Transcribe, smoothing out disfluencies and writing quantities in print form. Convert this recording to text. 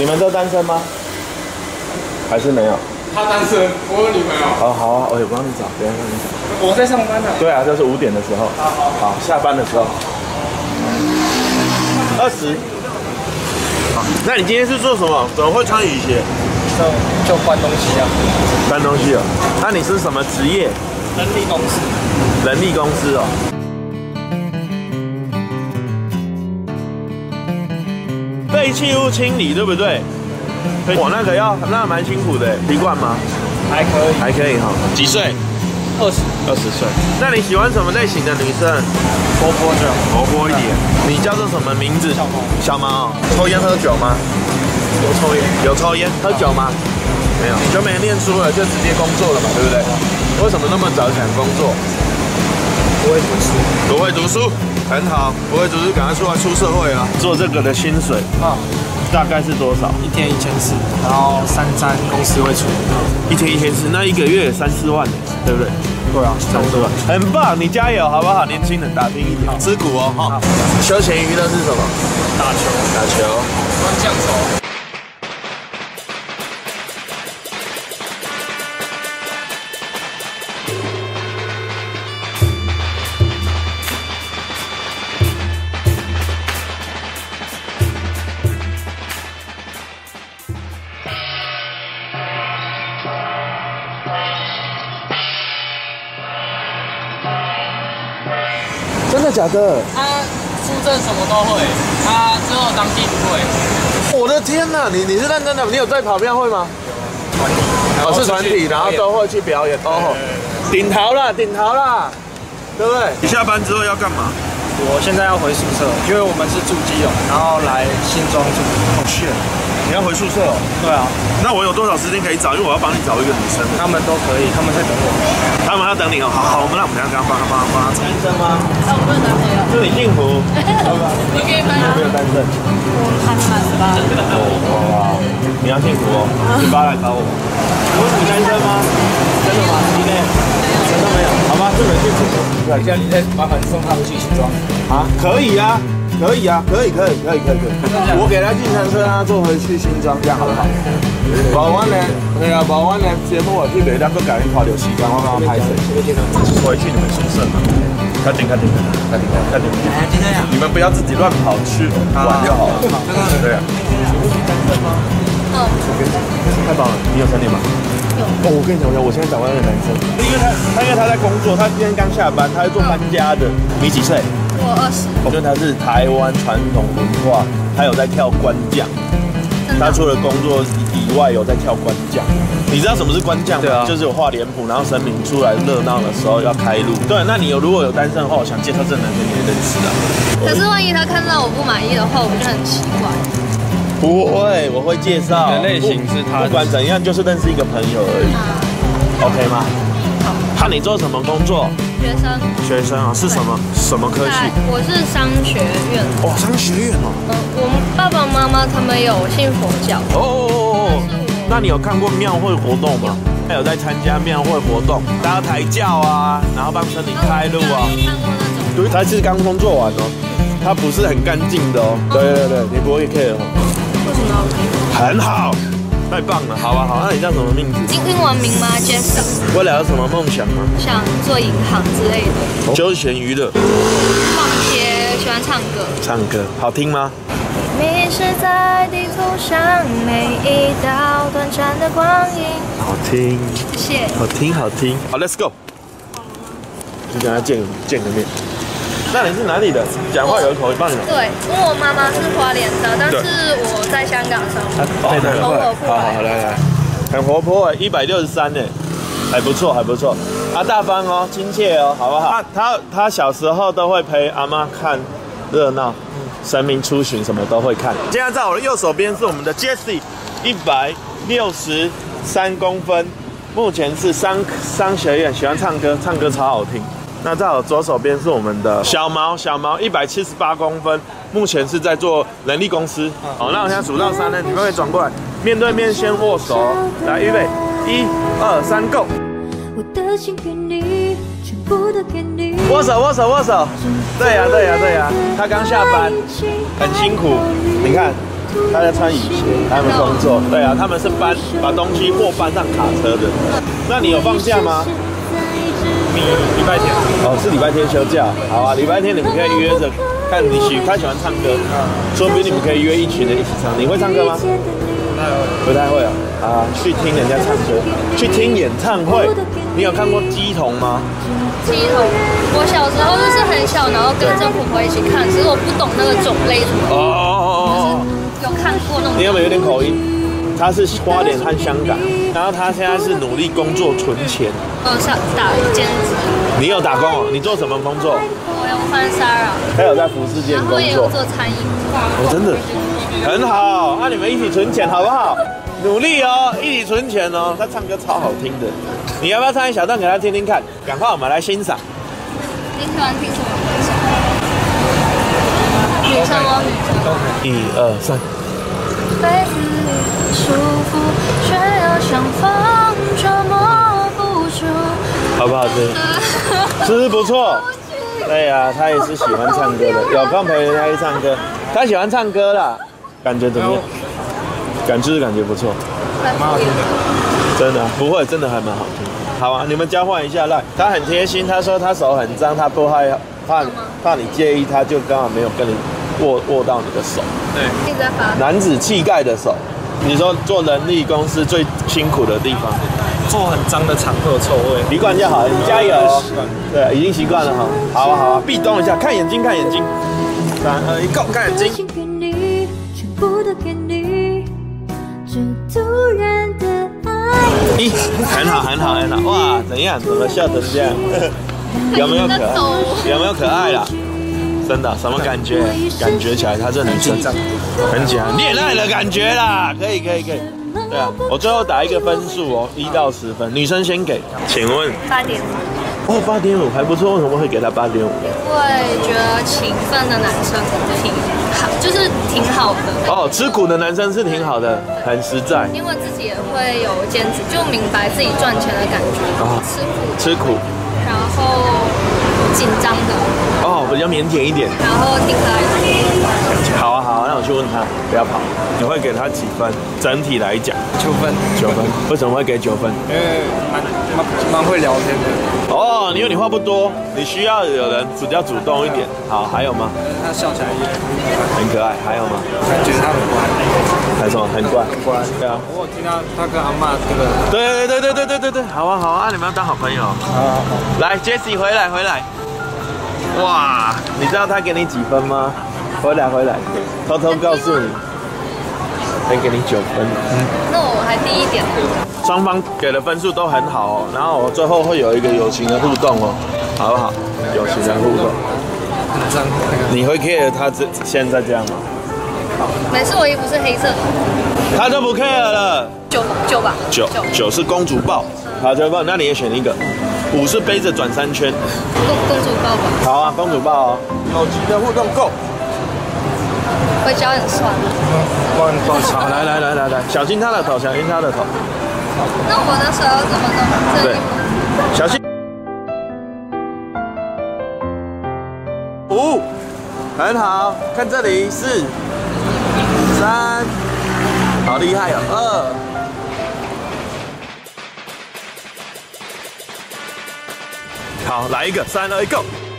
你们都单身吗？还是没有？ 他单身，我有女朋友。 好啊，我帮你找，等一下帮你找。 我在上班呢。 对啊，就是5点的时候。好，下班的时候。20。好，那你今天是做什么？怎么会穿雨鞋？ 就搬东西啊。 搬东西哦。那你是什么职业？ 人力公司。 人力公司哦。废弃物清理对不对？我那个那蛮辛苦的，习惯吗？ 还可以， 还可以哈。几岁？20岁。那你喜欢什么类型的女生？ 活泼就活泼一点。你叫做什么名字？ 小毛。 小毛。抽烟喝酒吗？ 有抽烟。 有抽烟，喝酒吗？没有。就没念书了，就直接工作了嘛，对不对？为什么那么早想工作？ 不会读书。 不会读书，很好。不会读书，赶快出社会啊！做这个的薪水啊。大概是多少？ 一天1400，然后33公司会出。 一天1400，那一个月3、4万，对不对？ 对啊，差不多。 很棒，你加油好不好？年轻人打拼一点，吃苦哦哈。休闲娱乐是什么？ 打球。 打球。 玩酱球。 真的假的？ 他出证什么都会，他之后当地不会。 我的天哪，你是认真的？你有在跑庙会吗？有。是团体，然后都会去表演。哦，顶桃啦，对不对？你下班之后要干嘛？ 我现在要回宿舍，因为我们是住基隆，然后来新庄住。 好去。你要回宿舍哦？ 对啊。 那我有多少时间可以找？因为我要帮你找一个女生。 他们都可以，他们在等我。 他们要等你哦。好，那我们等下帮他。单身吗？ 我没有男朋友。 祝你幸福。 你可以吗？ 有没有单身？ 我还没满18。 哇，你要幸福哦。18来找我。你单身吗？真的吗？你呢？真的没有？好吧，祝你幸福。对， 现在麻烦送他们去新庄。 啊，可以啊。可以。我给他计程车，让他坐回去新庄，这样好不好？无阮呢，对啊，无阮呢节目我去袂了，佮改你花点时间，我帮他拍摄。回去你们宿舍嘛。快点。你们不要自己乱跑去玩就好了。对啊。太棒了，你有3年吗？有。哦，我跟你讲，我现在找到一个男生，因为他在工作，他今天刚下班，他是做搬家的。你几岁？ 我20。 因为他是台湾传统文化，他有在跳官将。他除了工作以外，有在跳官将。你知道什么是官将吗？对啊，就是有画脸谱，然后神明出来热闹的时候要开路。对，那你如果有单身的话，我想介绍这男生你也认识啊。 可是万一他看到我不满意的话，我就很奇怪。 不会，我会介绍。 你的类型是他， 不管怎样，就是认识一个朋友而已。OK 吗？ 好。 看你做什么工作？学生啊，是什么科系？ 我是商学院。 哦，商学院哦。 我们爸爸妈妈他们有信佛教。 哦。那你有看过庙会活动吗？他有在参加庙会活动，大家抬轿啊，然后帮村里开路啊。 看过那种。 对，他是刚工作完哦，他不是很干净的哦。对，你不会 care 哦。 为什么要 care？ 很好。太棒了，好。那你叫什么名字？ 英文名吗 ？Jessica。 未来有什么梦想吗？ 想做银行之类的。 休闲娱乐。 逛街，喜欢唱歌。 唱歌好听吗？ 迷失在地图上每一道短暂的光阴。 好听。 谢谢。 好听。好 ，Let's go。就跟他见个面。那你是哪里的？讲话有口音，帮你。 对，因为我妈妈是花莲的，但是我在香港生活。 好，来，很活泼哎，163哎，还不错。大方哦，亲切哦，好不好？他小时候都会陪阿妈看热闹，神明出巡什么都会看。现在在我的右手边是我们的 Jessie，163公分，目前是商学院，喜欢唱歌超好听。那在我左手边是我们的小毛，178公分，目前是在做人力公司。好，那我现在数到3呢，你们可以转过来，面对面先握手，来预备，1、2、3，Go！ 握手。对呀，他刚下班，很辛苦。你看大家穿雨鞋，他们工作。对啊，他们是把东西搬上卡车的。那你有放假吗？ 礼拜天。 哦，是礼拜天休假。好啊，礼拜天你们可以约着，看他喜欢唱歌，说不定你们可以约一群人一起唱。你会唱歌吗？不太会啊。啊，去听人家唱歌，去听演唱会。你有看过鸡童吗？ 鸡童，我小时候就是很小，然后跟着婆婆一起看，其实我不懂那个种类什么。哦。有看过那种。 你有没有点口音？他是花莲和香港，然后他现在是努力工作存钱。 想打兼职。 你有打工哦？你做什么工作？ 我有换SARA。 他有在服饰店工作。 然后也有做餐饮。 哦，真的，很好。那你们一起存钱好不好？努力哦，一起存钱哦。他唱歌超好听的，你要不要唱一小段给他听听看？赶快，我们来欣赏。 你喜欢听什么歌？女生吗？ 1、2、3。 被子里束缚，却又像风捉摸不住。 好不好听？是不是不错？对呀，他也是喜欢唱歌的，有空陪人家去唱歌。他喜欢唱歌啦，感觉怎么样？感觉不错， 蛮好听的。 真的不会，真的还蛮好听。好啊，你们交换一下赖。他很贴心，他说他手很脏，他不怕你介意，他就刚好没有跟你握到你的手。 对， 一直在发。 男子气概的手。你说做人力公司最辛苦的地方， 做很脏的场会有臭味， 习惯就好，你加油。对，已经习惯了哈。好啊好啊，壁咚一下，看眼睛看眼睛。3、2、1 ，Go， 看眼睛。很好很好很好，哇，怎样？怎么笑成这样？有没有可爱？有没有可爱啦？真的，什么感觉？感觉起来他这女生很紧张，恋爱的感觉啦，可以。对啊，我最后打一个分数哦，1到10分，女生先给，请问 8.5。 哦，8.5还不错，为什么会给他8.5？ 因为觉得勤奋的男生挺好，就是挺好的。 哦，吃苦的男生是挺好的，很实在。 因为自己也会有兼职，就明白自己赚钱的感觉。哦， 吃苦， 然后紧张的。 哦，比较腼腆一点。 然后挺可爱的。 好啊，那我去问他，不要跑。你会给他几分？整体来讲 9分。 9分。为什么会给9分？ 因为蛮会聊天的。 哦，因为你话不多，你需要有人比较主动一点。好，还有吗？ 他笑起来也很可爱。还有吗？ 感觉他很乖。 还有什么？很乖。 很乖。对啊。我听到他跟阿嬷这个。 对。好啊，你们要当好朋友。好。来 ，Jessie 回来。哇，你知道他给你几分吗？回来，偷偷告诉你，才给你9分。 那我还低一点。 双方给的分数都很好哦，然后我最后会有一个友情的互动哦，好不好？友情的互动。你会 care 他现在这样吗？ 每次我衣服是黑色的。 他都不 care 了。 9吧。 9是公主抱。好，9分，那你也选一个。5是背着转3圈。 公主抱吧。 好啊，公主抱哦。友情的互动够。 会教很酸。 好，来，小心他的头。 那我的手要怎么弄？ 对，小心。5，很好，看这里4、3，好厉害哦2。好，来一个，3、2、1 ，Go。